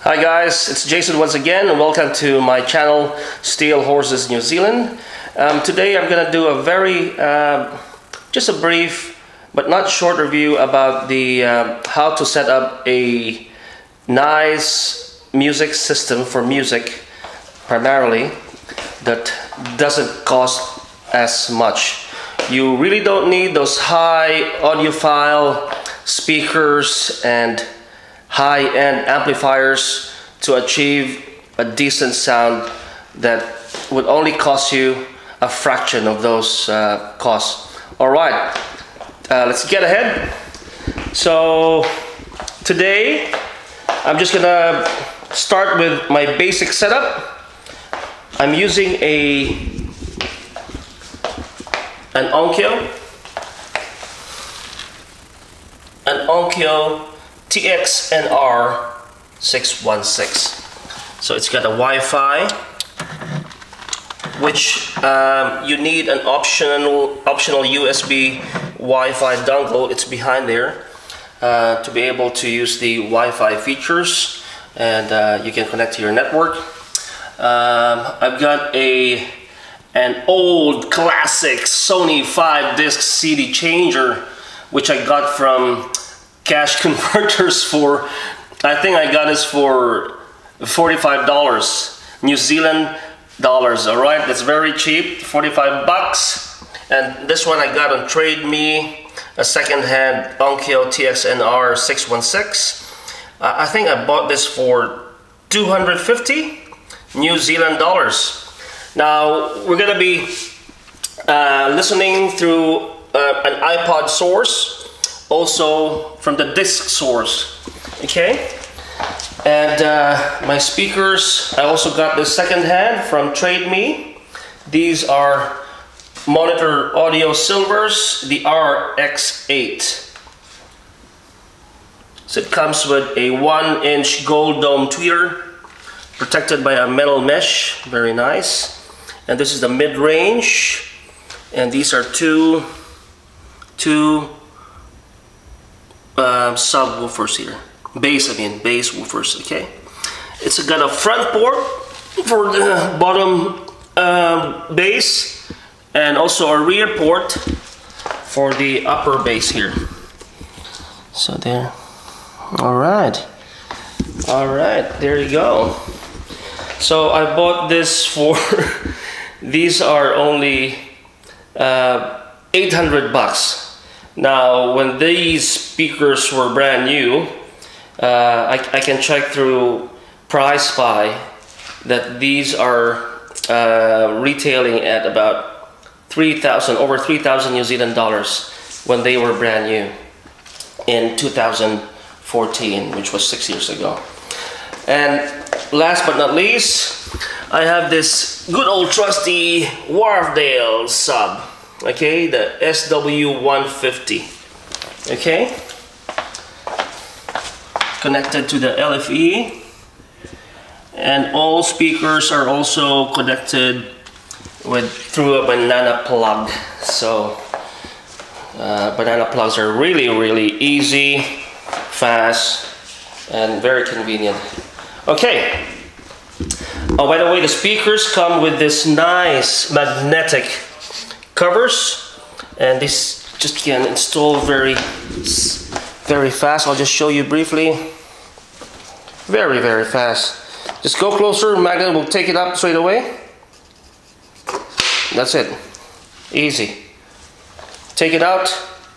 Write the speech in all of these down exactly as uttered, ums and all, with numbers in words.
Hi guys, it's Jason once again and welcome to my channel Steel Horses New Zealand. Um, today I'm going to do a very, uh, just a brief but not short review about the uh, how to set up a nice music system for music primarily that doesn't cost as much. You really don't need those high audiophile speakers and high-end amplifiers to achieve a decent sound that would only cost you a fraction of those uh, costs. Alright, uh, let's get ahead. So today I'm just gonna start with my basic setup. I'm using a an Onkyo an Onkyo T X N R six one six. So it's got a Wi-Fi, which um, you need an optional optional U S B Wi-Fi dongle. It's behind there uh, to be able to use the Wi-Fi features, and uh, you can connect to your network. Um, I've got a an old classic Sony five disc C D changer, which I got from Cash Converters for, I think I got this for forty-five dollars New Zealand dollars. All right, that's very cheap, forty-five bucks. And this one I got on Trade Me, a second-hand Onkyo T X N R six one six. uh, I think I bought this for two hundred fifty New Zealand dollars. Now we're gonna be uh, listening through uh, an iPod source, also from the disc source, okay? And uh, my speakers, I also got this second hand from Trade Me. These are Monitor Audio Silvers, the R X eight. So it comes with a one inch gold dome tweeter, protected by a metal mesh, very nice. And this is the mid-range, and these are two, two Uh, subwoofers here, bass I mean bass woofers. Okay, it's got a front port for the bottom uh, bass, and also a rear port for the upper bass here. So there. All right, all right, there you go. So I bought this for these are only uh, eight hundred bucks. Now, when these speakers were brand new, uh, I, I can check through PriceSpy that these are uh, retailing at about three thousand, over three thousand New Zealand dollars when they were brand new in two thousand fourteen, which was six years ago. And last but not least, I have this good old trusty Wharfedale sub. Okay, the S W one fifty. Okay, connected to the L F E, and all speakers are also connected with through a banana plug. So uh, banana plugs are really, really easy, fast, and very convenient. Okay. Oh, by the way, the speakers come with this nice magnetic covers, and this just can install very very fast. I'll just show you briefly. Very very fast. Just go closer, magnet will take it up straight away. That's it, easy. Take it out.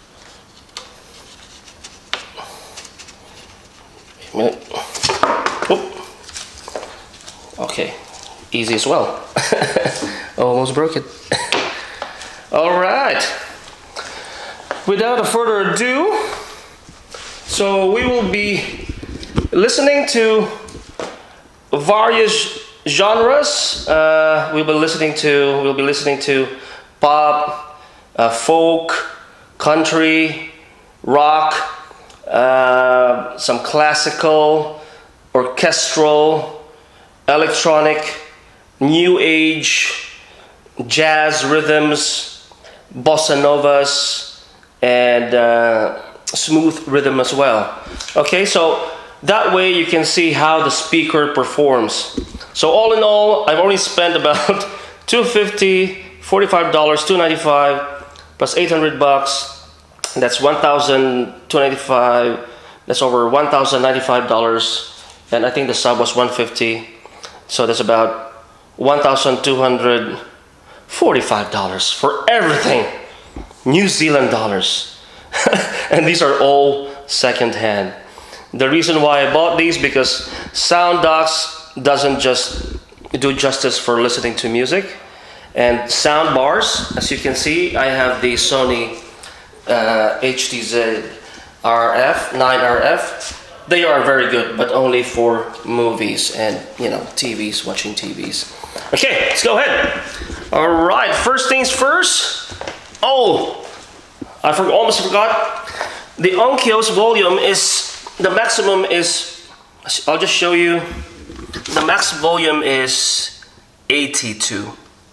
Wait a minute. Oop. Okay, easy as well. Almost broke it. All right, without a further ado, so we will be listening to various genres. Uh, we'll be listening to we'll be listening to pop, uh, folk, country, rock, uh, some classical, orchestral, electronic, new age, jazz rhythms, bossa novas, and uh, smooth rhythm as well. Okay, so That way you can see how the speaker performs. So all in all, I've already spent about two hundred fifty dollars, forty-five dollars, two hundred ninety-five dollars plus eight hundred bucks. That's one thousand two hundred ninety-five dollars. That's over one thousand ninety-five dollars. And I think the sub was one hundred fifty dollars. So that's about one thousand two hundred forty-five dollars for everything. New Zealand dollars. And these are all second-hand. The reason why I bought these, because SoundDox doesn't just do justice for listening to music. And sound bars, as you can see, I have the Sony uh, H T Z R F, nine R F. They are very good, but only for movies and, you know, T Vs, watching T Vs. Okay, let's go ahead. All right, first things first. Oh, I for almost forgot. The Onkyo's volume is, the maximum is, I'll just show you. The max volume is eighty-two.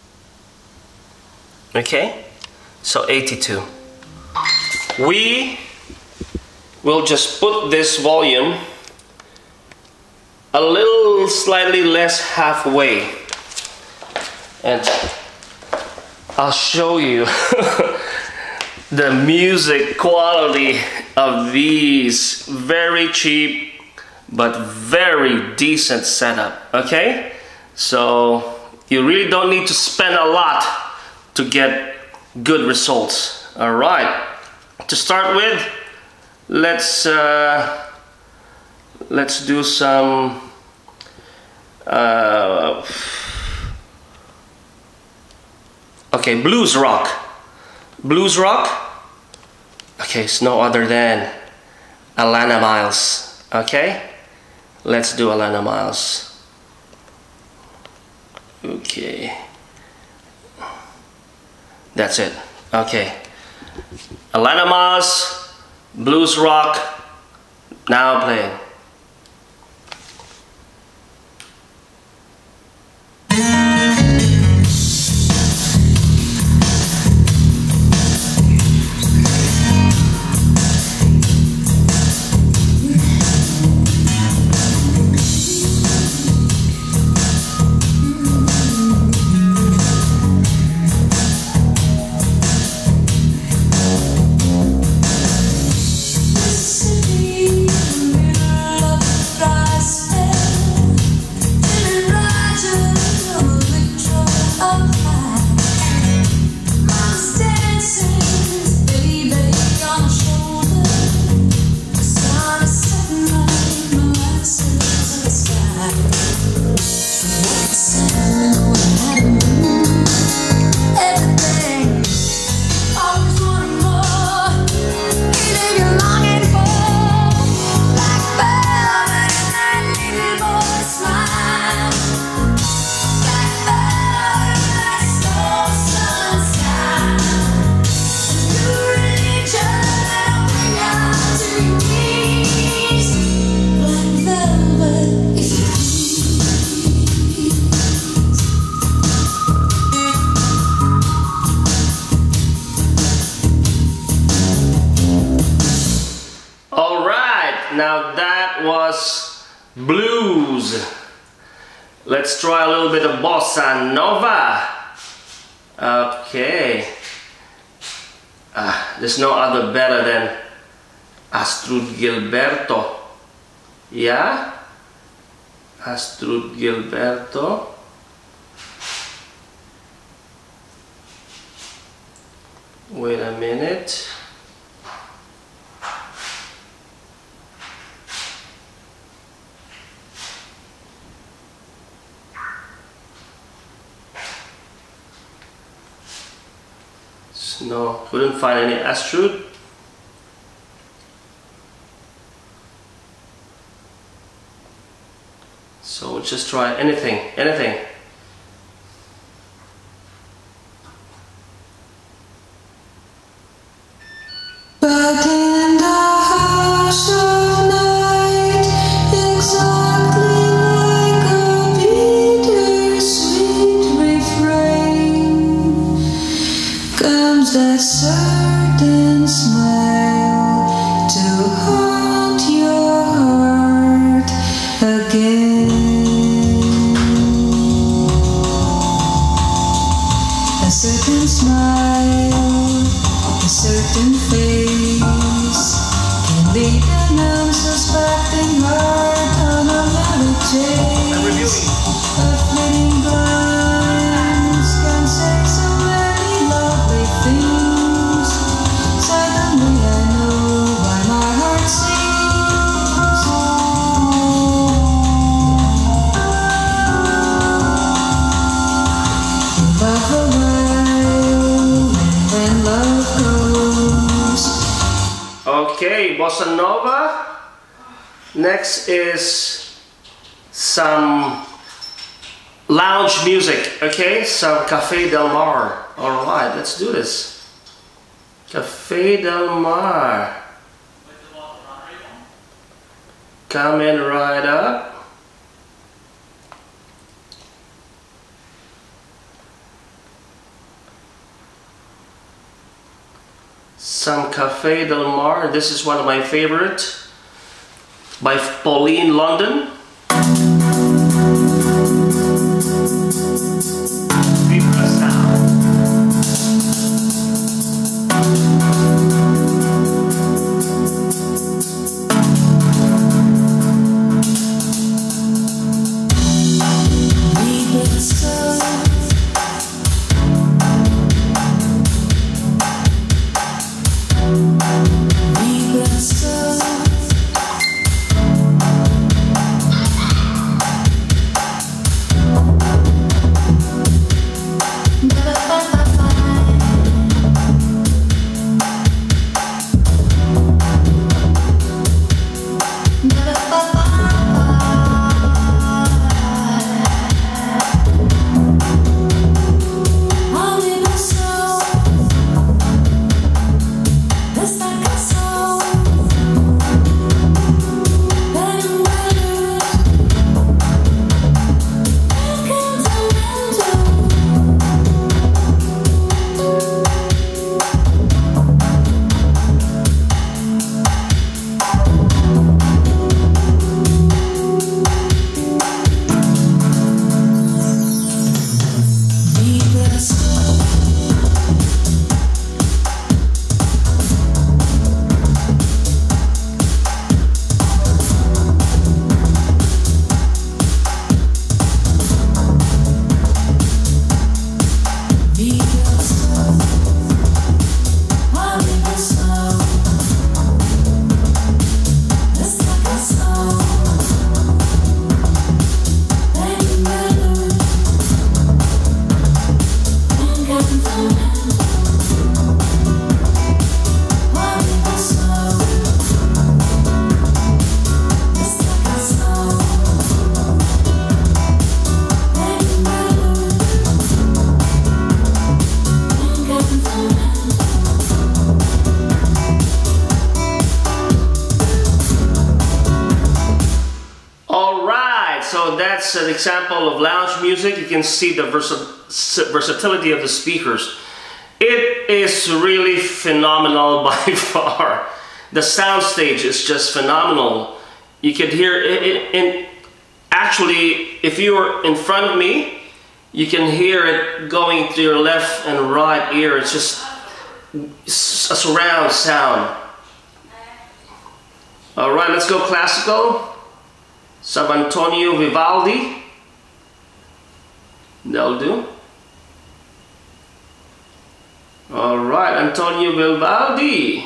Okay, so eighty-two. We will just put this volume a little slightly less halfway, and I'll show you the music quality of these. Very cheap but very decent setup. Okay, so you really don't need to spend a lot to get good results. All right, to start with, let's uh, let's do some uh, okay, blues rock. Blues rock. Okay, it's no other than Alannah Myles. Okay, let's do Alannah Myles. Okay, that's it. Okay, Alannah Myles, blues rock, now playing. Now that was blues. Let's try a little bit of bossa nova. Okay. Uh, there's no other better than Astrud Gilberto. Yeah? Astrud Gilberto. Wait a minute. No, couldn't find any Astrud. So we'll just try anything, anything. But in the hush of night, exactly like a bittersweet refrain, comes that certain smile to haunt your heart. again. A certain smile, a certain face can lead an unsuspecting heart on a little chase. A fleeting glance can say so many lovely things. Suddenly I know why my heart sings. Above a while, and when love goes. Okay, bossa nova. Next is some lounge music, okay? Some Cafe Del Mar. All right, let's do this. Cafe Del Mar. Coming right up. Some Cafe Del Mar. This is one of my favorite by Pauline London. Vibra sound. Vibra sound. Vibra sound. So that's an example of lounge music. You can see the versa versatility of the speakers. It is really phenomenal by far. The sound stage is just phenomenal. You could hear it, it, it actually, if you were in front of me, you can hear it going to your left and right ear. It's just a surround sound. All right, let's go classical. Some Antonio Vivaldi. That'll do. All right, Antonio Vivaldi.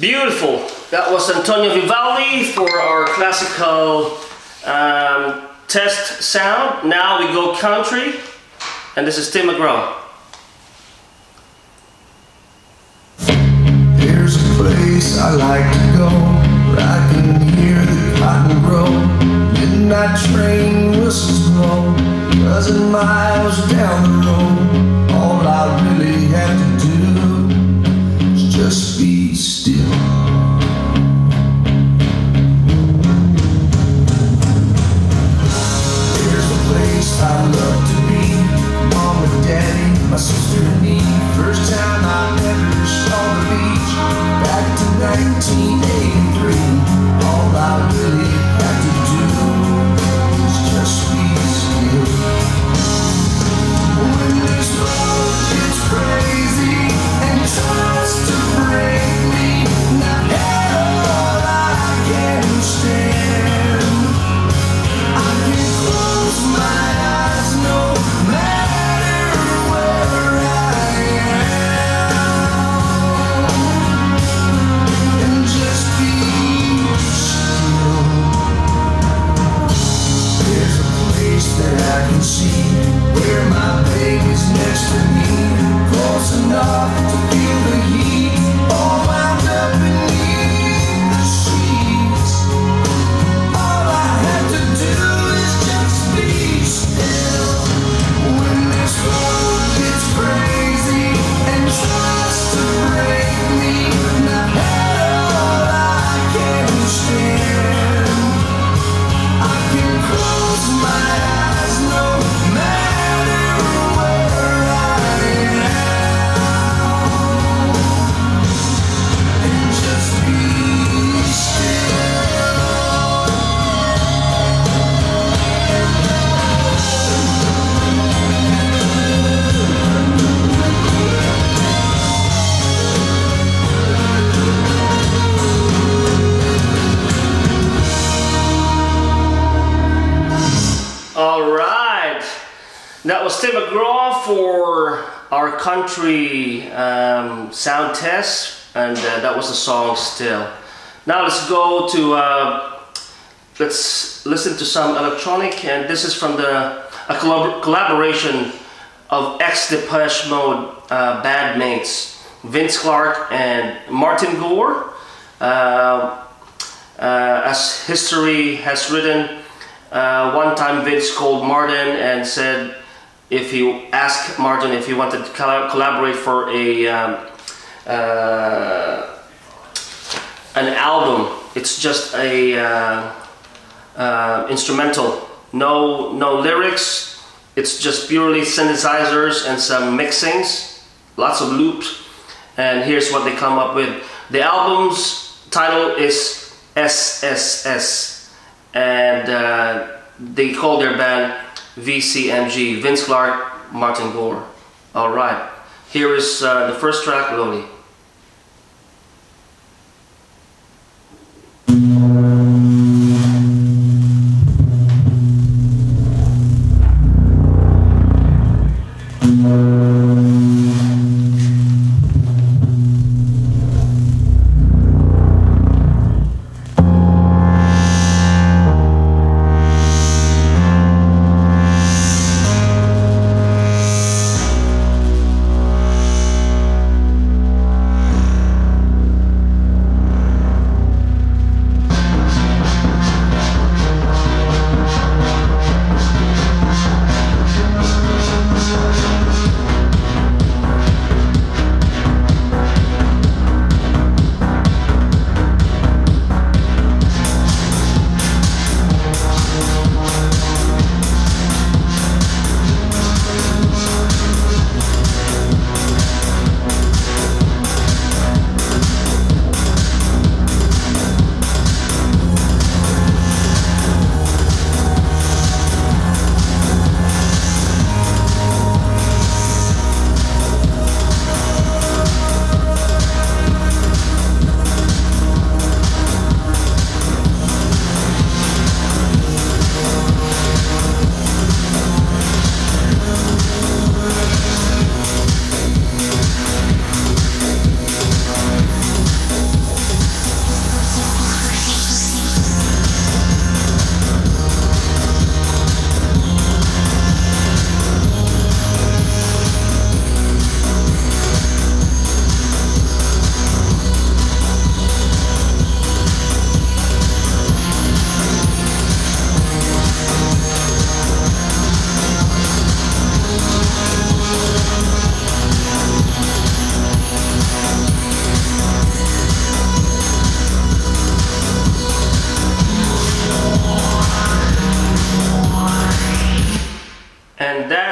Beautiful. That was Antonio Vivaldi for our classical um, test sound. Now we go country, and this is Tim McGraw. There's a place I like to go where I can hear the cotton grow. Midnight train whistles blow, a dozen miles down the road. All I really have to do is just be still. There's a place I love to be, Mom and Daddy, my sister and me. First time I ever saw the beach, back to nineteen eighty-three. All I really have to do is just be still. When this road gets crazy and tries to break me, not all I can stand. I can close my eyes no matter where I am, and just be still. There's a place that I can see where my baby's next to me, close enough to feel the heat, all wound up beneath the sheets. All I have to do is just be still. When this road gets crazy and tries to break me, not all I can stand. I can close my eyes no matter where I am, and just be still. All right, that was Tim McGraw for our country um, sound test, and uh, that was the song Still. Now let's go to, uh, let's listen to some electronic, and this is from the a collab collaboration of ex-Depeche Mode uh, bandmates Vince Clarke and Martin Gore. Uh, uh, as history has written, Uh, one time Vince called Martin and said if he asked Martin if he wanted to coll collaborate for a um, uh, an album. It's just a uh, uh, instrumental, no no lyrics. It's just purely synthesizers and some mixings, lots of loops. And here's what they come up with. The album's title is S S S. And uh, they call their band V C M G, Vince Clarke, Martin Gore. All right, here is uh, the first track, Lonely. Thank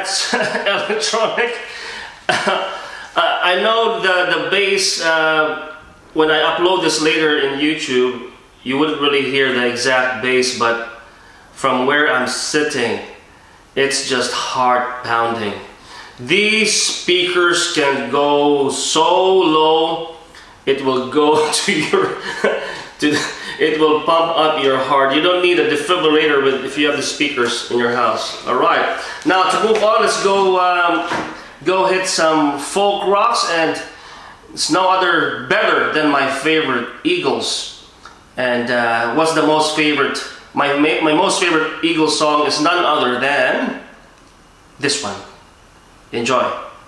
that's electronic. uh, I know the, the bass, uh, when I upload this later in YouTube, you wouldn't really hear the exact bass, but from where I'm sitting, it's just heart pounding. These speakers can go so low, it will go to your, to, it will pump up your heart. You don't need a defibrillator with, if you have the speakers in your house. All right, now to move on, let's go, um, go hit some folk rocks, and it's no other better than my favorite Eagles. And uh, what's the most favorite? My my most favorite Eagles song is none other than this one. Enjoy.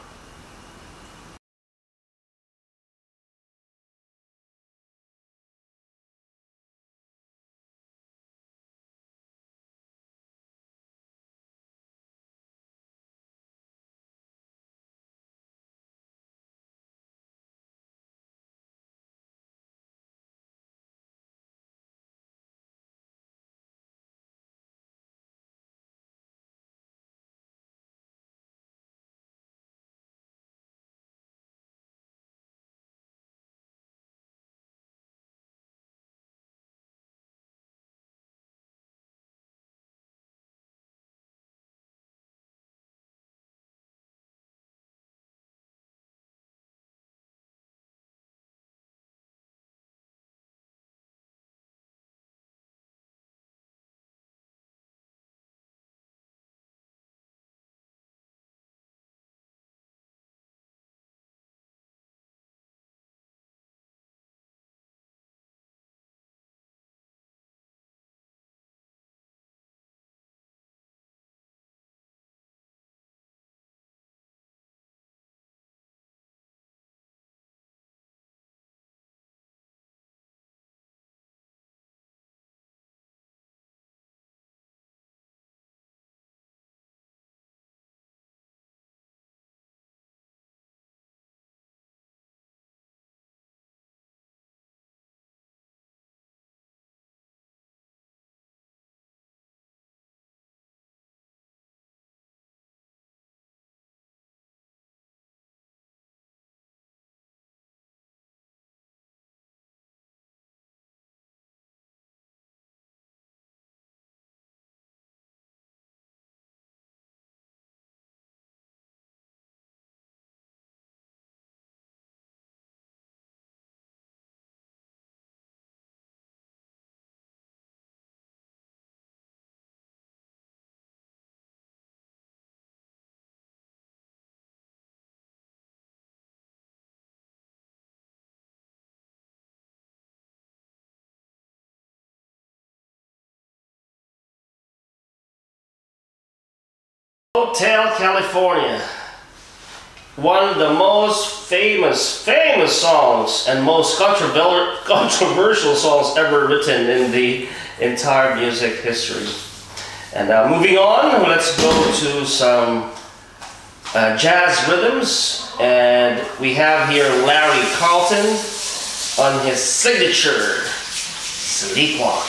Hotel California, one of the most famous, famous songs and most controversial songs ever written in the entire music history. And now uh, moving on, let's go to some uh, jazz rhythms, and we have here Larry Carlton on his signature Sleepwalk.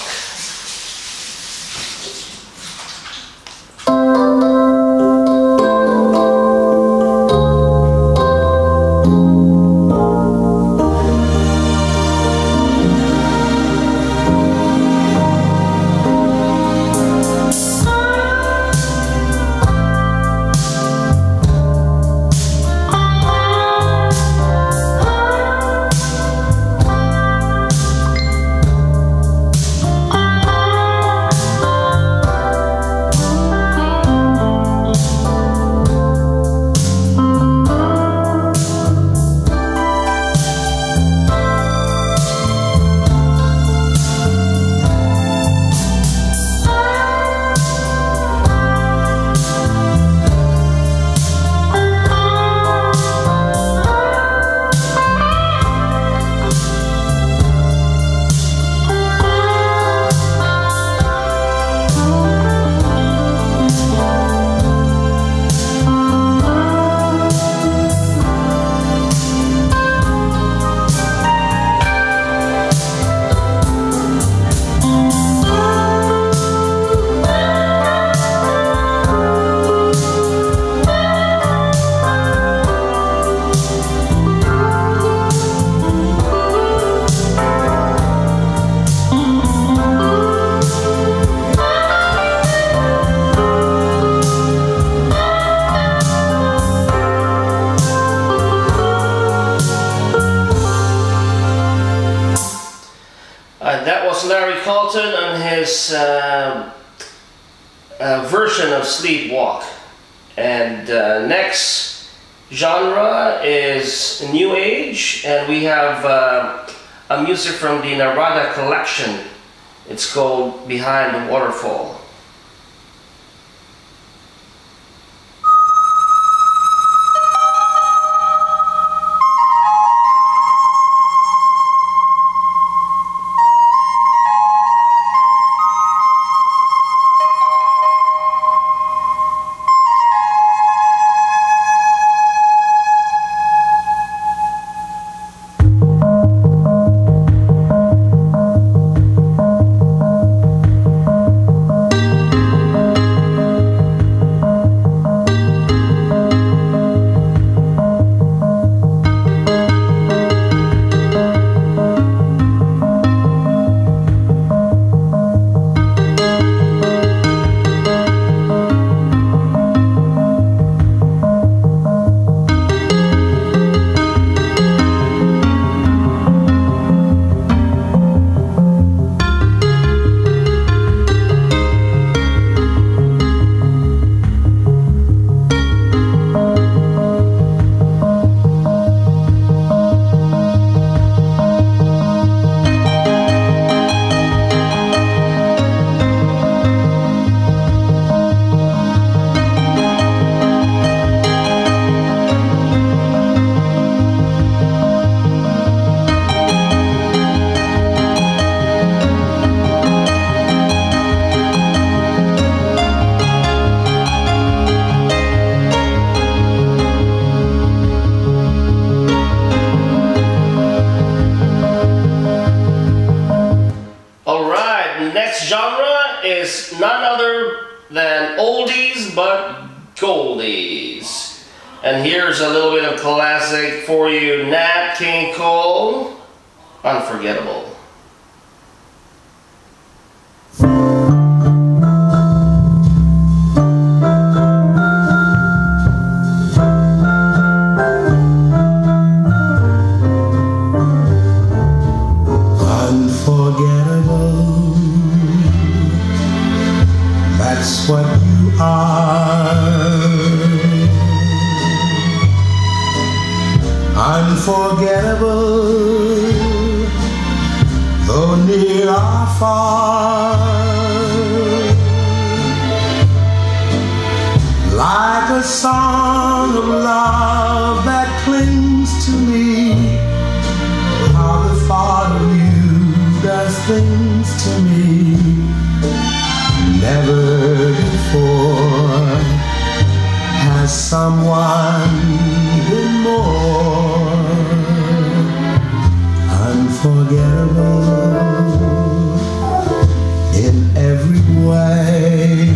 nice uh, uh, version of Sleepwalk. And uh, next genre is New Age, and we have uh, a music from the Narada collection. It's called Behind the Waterfall. None other than oldies but goldies. And here's a little bit of classic for you, Nat King Cole, Unforgettable. That's what you are. Unforgettable, though near or far. Like a song of love that clings to me. How the thought of you does things to me. Never before has someone been more unforgettable in every way.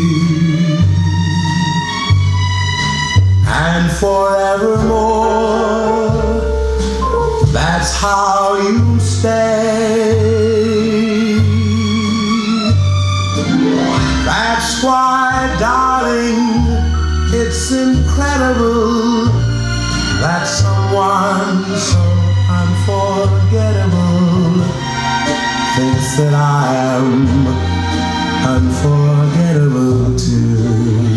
And forevermore, that's how you stay. That's why, darling, it's incredible that someone so unforgettable thinks that I am unforgettable too.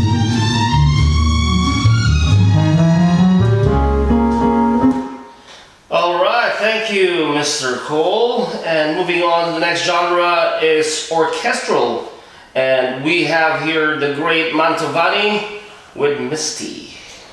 All right, thank you, Mister Cole. And moving on to the next genre is orchestral. And we have here the great Mantovani with Misty.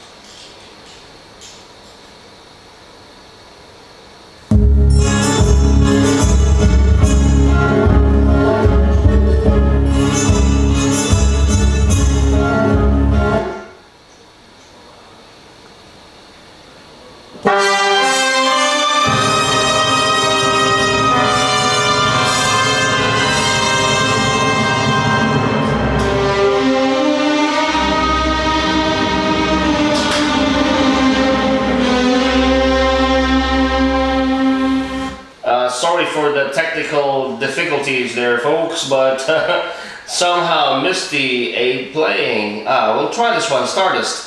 Sorry for the technical difficulties there, folks, but uh, somehow Misty ain't playing. Uh, we'll try this one, Stardust.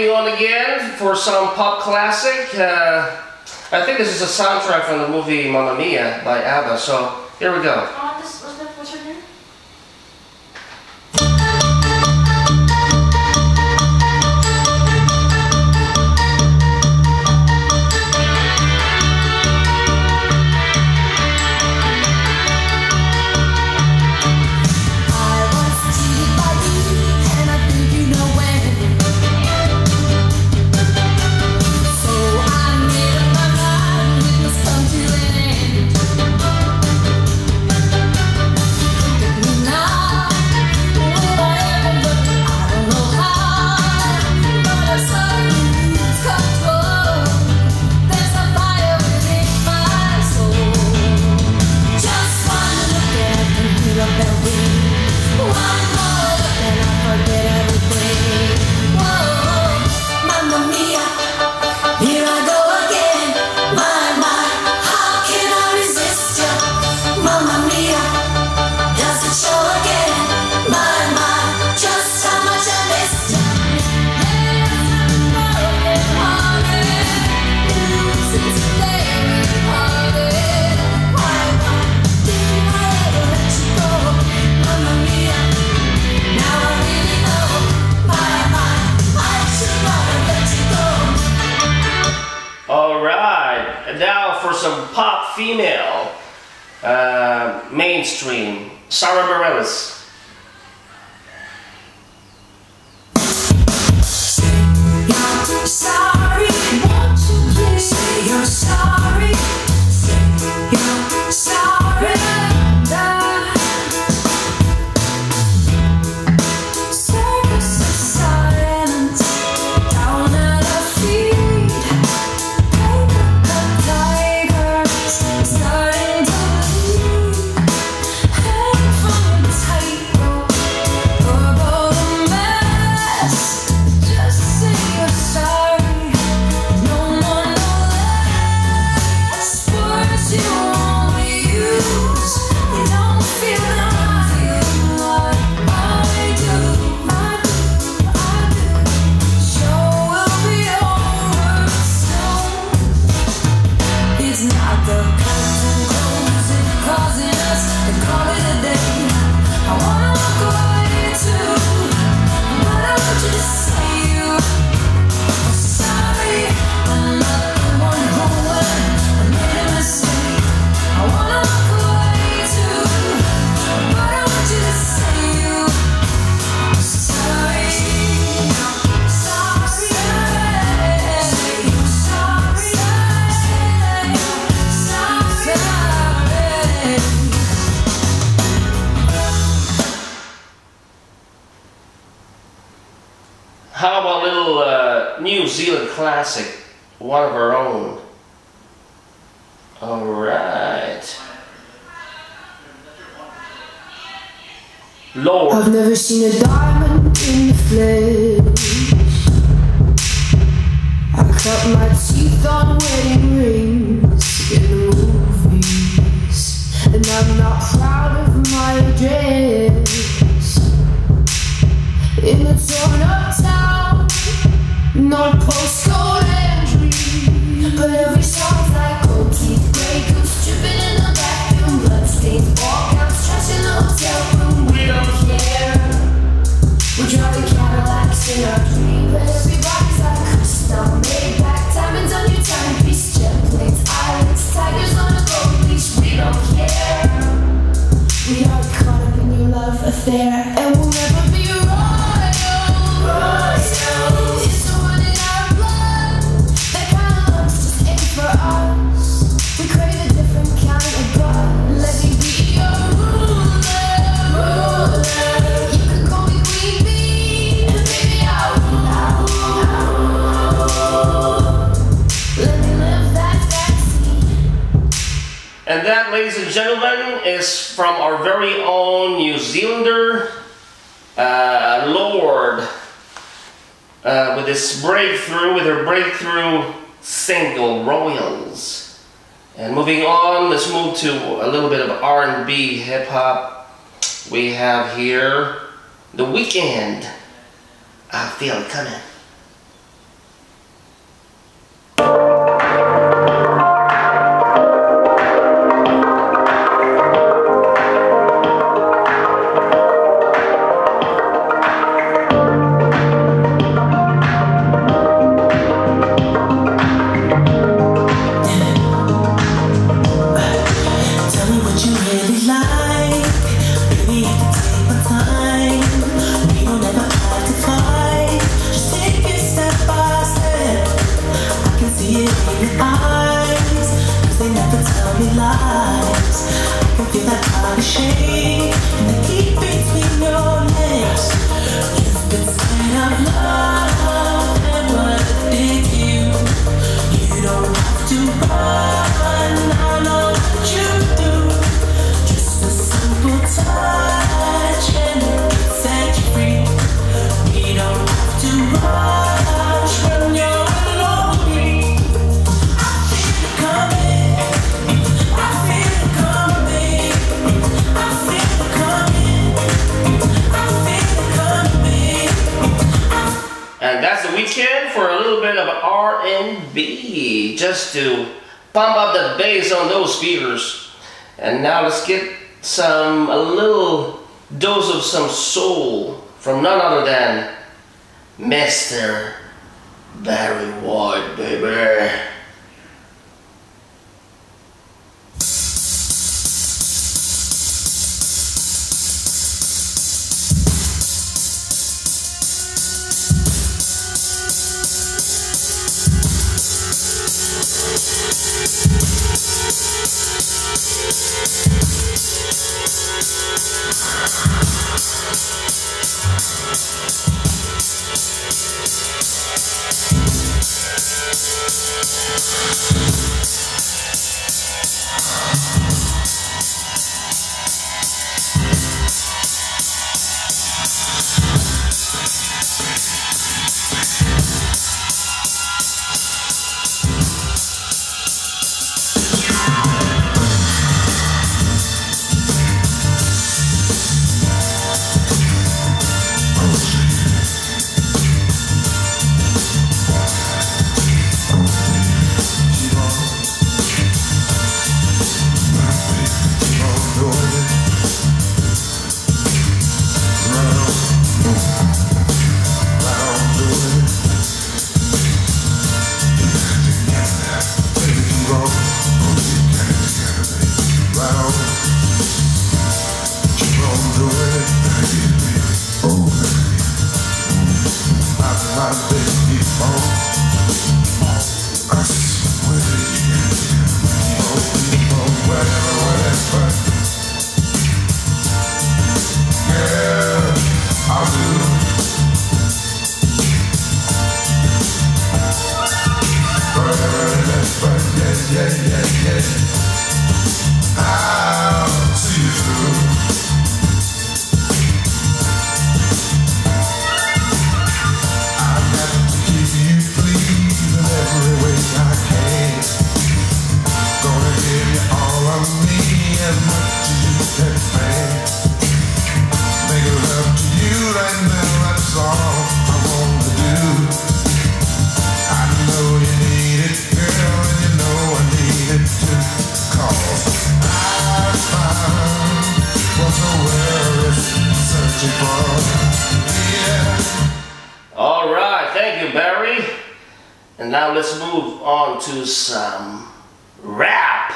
moving on again for some pop classic. Uh, I think this is a soundtrack from the movie Mamma Mia by ABBA, so here we go. Oh, this, what's, the, what's her name? Some pop female uh, mainstream, Sara Bareilles. You're sorry, won't you please say you're sorry? Say you're sorry. Circus of silence down at our feet. Paper cut tigers starting to bleed. Hang from a tightrope above a mess. Just say you're sorry, no more, no less. Words you only use, you don't feel them, I feel what I do, I do, I do. Show will be over soon. It's not the curtain closing, causing us to call it a day. I wanna walk away too, but I want you to say you are sorry. I'm not the one who went and made a mistake. I wanna walk away too, but I want you to say you are sorry. Sorry. Say you're sorry. Say you're sorry. How about a little uh, New Zealand classic, one of our own? Alright. Lord. I've never seen a diamond in the flesh. I cut my teeth on wedding rings in the movies, and I'm not proud of my address. In the torn up town, not a postcode entry, but every song's like gold teeth, grey goose dripping in the bathroom, bloodstains, ball caps, trash in the hotel room. We don't care. We drive the Cadillacs in our dream, but everybody's like custom made back, diamonds on your timepiece, jet planes, islands, tigers on a gold leash. We don't care. We are caught up in your love affair, and we'll never be royal. Royal. It's the one in our blood. That kind of love's just ain't for us. We crave a different kind of God. Let me be your ruler. Ruler. You can call me Queen Bee, and baby I'll rule. Let me live that fantasy. And that, ladies and gentlemen, is from our very own New Zealander, uh, Lorde, uh, with this breakthrough, with her breakthrough single, Royals. And moving on, let's move to a little bit of R and B, hip hop. We have here The Weeknd. I Feel It Coming. for a little bit of R and B, just to pump up the bass on those speakers. And now let's get some, a little dose of some soul from none other than Mister Barry White, baby. Alright, thank you, Barry. And now let's move on to some rap.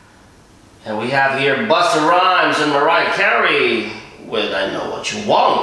And we have here Busta Rhymes and Mariah Carey with I Know What You Want.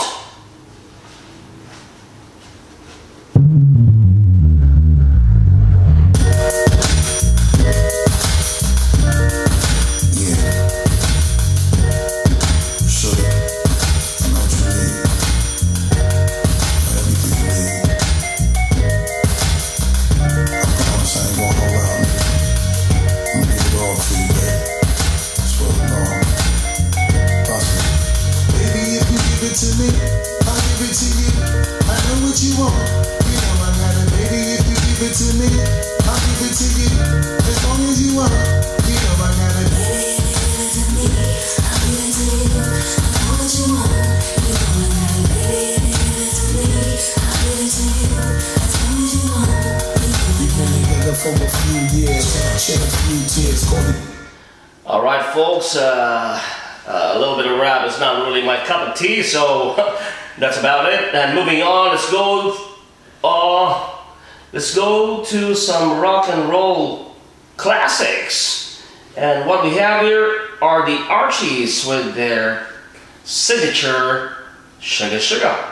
Alright folks, uh, uh, a little bit of rap is not really my cup of tea, so that's about it. And moving on, let's go, uh, let's go to some rock and roll classics. And what we have here are the Archies with their signature Sugar Sugar.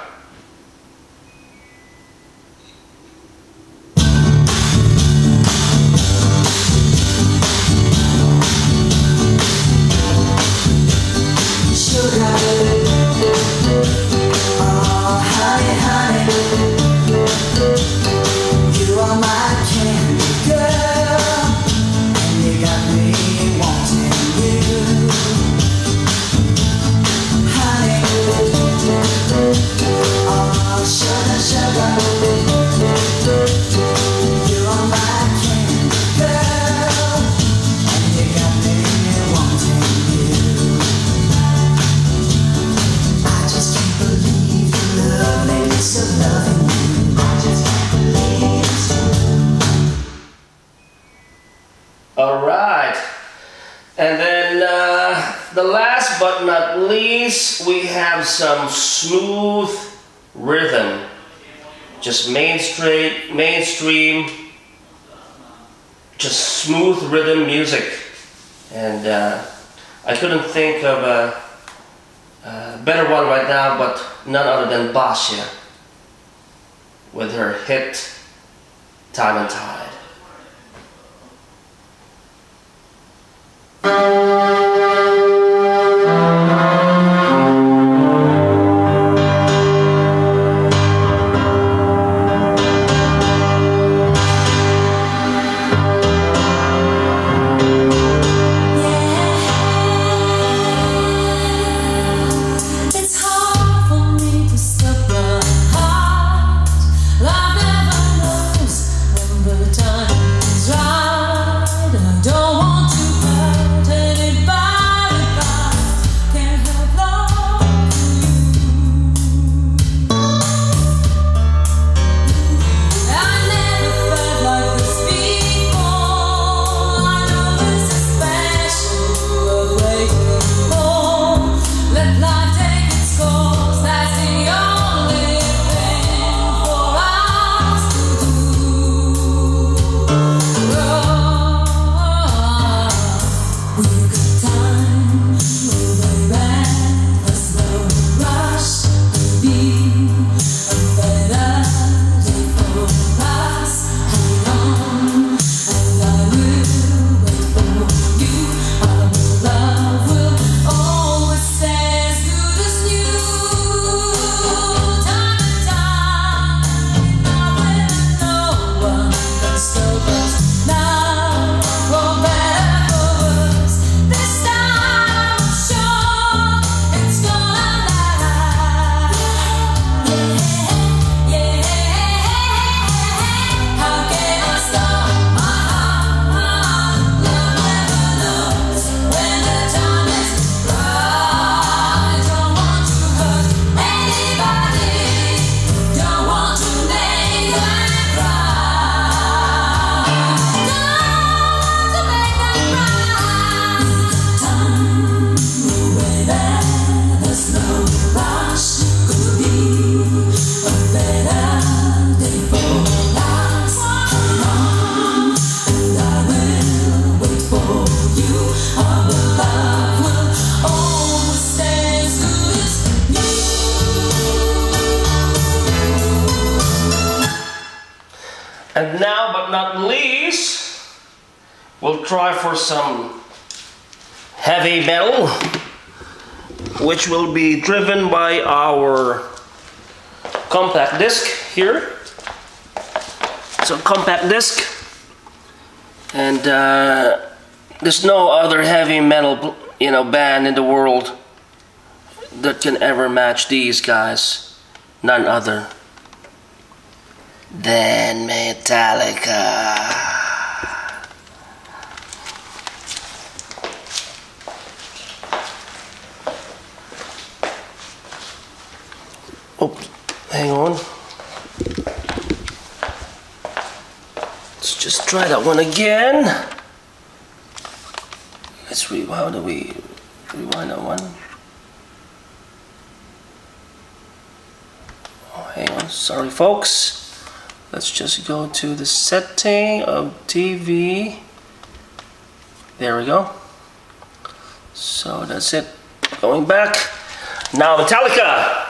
Honey, And then uh, the last but not least, we have some smooth rhythm. Just mainstream, mainstream, just smooth rhythm music. And uh, I couldn't think of a, a better one right now, but none other than Basia with her hit Time and Tide. And now, but not least, we'll try for some heavy metal, which will be driven by our compact disc here. So compact disc, and uh, there's no other heavy metal, you know, band in the world that can ever match these guys. None other than Metallica. Oh, hang on. Let's just try that one again. Let's re- how do we rewind that one? Oh, hang on, sorry folks. Let's just go to the setting of T V. There we go. So that's it. Going back. Now Metallica.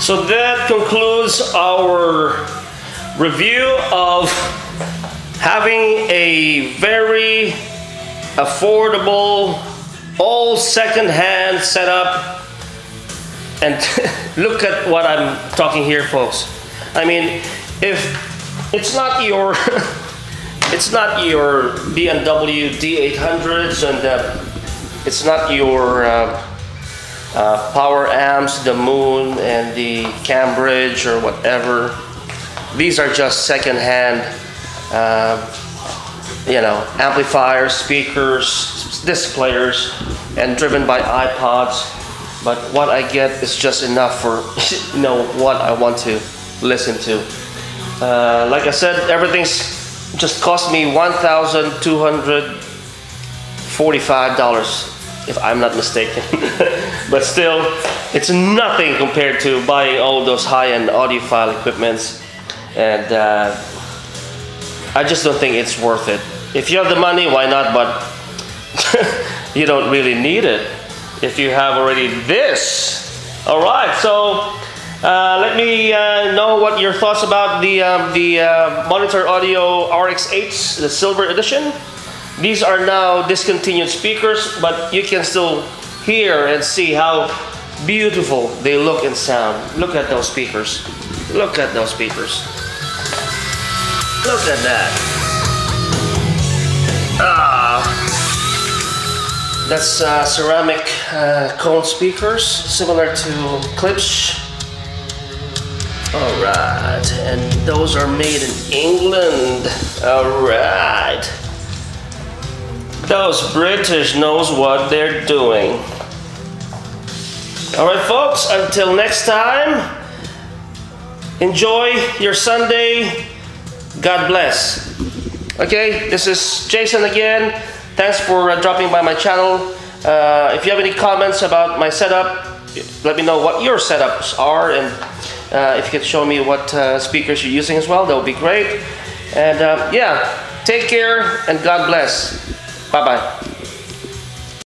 So that concludes our review of having a very affordable, all second-hand setup. And look at what I'm talking here, folks. I mean, if it's not your it's not your B M W D eight hundreds, and uh, it's not your uh, uh, power amps, the Moon and the Cambridge or whatever. These are just second-hand, uh, you know, amplifiers, speakers, disc players, and driven by iPods. But what I get is just enough for, you know, what I want to listen to. Uh, like I said, everything's just cost me one thousand two hundred forty-five dollars, if I'm not mistaken. But still, it's nothing compared to buying all those high-end audiophile equipments. And uh, I just don't think it's worth it. If you have the money, why not? But you don't really need it if you have already this. All right, so uh, let me uh, know what your thoughts about the um, the uh, Monitor Audio R X eights, the Silver Edition. These are now discontinued speakers, but you can still hear and see how beautiful they look and sound. Look at those speakers. Look at those speakers. Look at that. Ah. That's uh, ceramic uh, cone speakers, similar to Klipsch. Alright, and those are made in England. Alright. Those British knows what they're doing. Alright folks, until next time, enjoy your Sunday. God bless. Okay, this is Jason again. Thanks for uh, dropping by my channel. Uh, if you have any comments about my setup, let me know what your setups are, and uh, if you could show me what uh, speakers you're using as well, that would be great. And uh, yeah, take care and God bless. Bye bye.